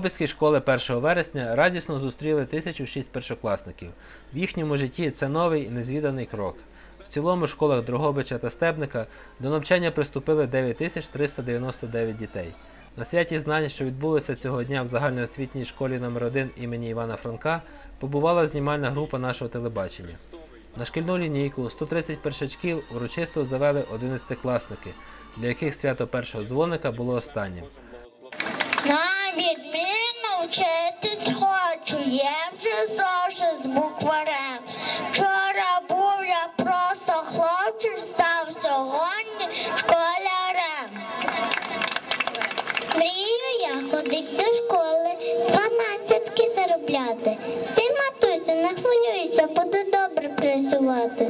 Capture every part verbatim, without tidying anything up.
Дрогобицькі школи першого вересня радісно зустріли тисячу шість першокласників. В їхньому житті це новий і незвіданий крок. В цілому в школах Дрогобича та Стебника до навчання приступили дев'ять тисяч триста дев'яносто дев'ять дітей. На святі знань, що відбулося цього дня в загальноосвітній школі номер один імені Івана Франка, побувала знімальна група нашого телебачення. На шкільну лінійку сто тридцять першачків урочисто завели одинадцятикласники, для яких свято першого дзвоника було останнім. На відміну вчитись хочу, є вже зошит з букварем. Вчора був я просто хлопчик, став сьогодні школярем. Мрію я ходить до школи, дванадцятки заробляти. Ти, матусю, не хвилюйся, буду добре працювати.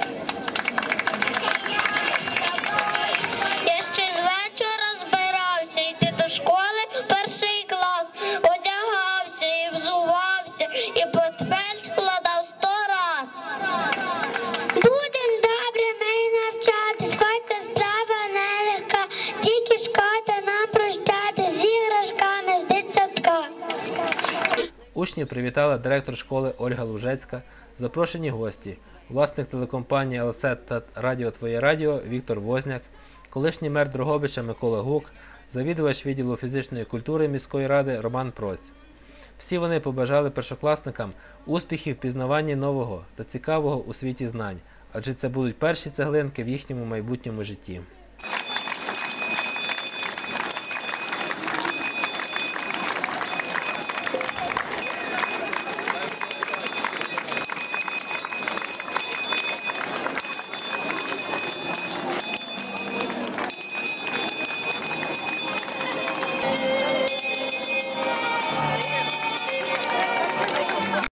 Я ще з вечора збирався йти до школи в перший клас. Одягався і взувався, і портфель складав сто раз. Будем добре ми навчатись, хоч ця справа нелегка. Тільки шкода нам прощати з іграшками з дитсадка. Учнів привітала директор школи Ольга Лужецька, запрошені гості, власник телекомпанії «Елсет» та «Радіо Твоє Радіо» Віктор Возняк, колишній мер Дрогобича Микола Гук, завідувач відділу фізичної культури міської ради Роман Проць. Всі вони побажали першокласникам успіхів в пізнаванні нового та цікавого у світі знань, адже це будуть перші цеглинки в їхньому майбутньому житті.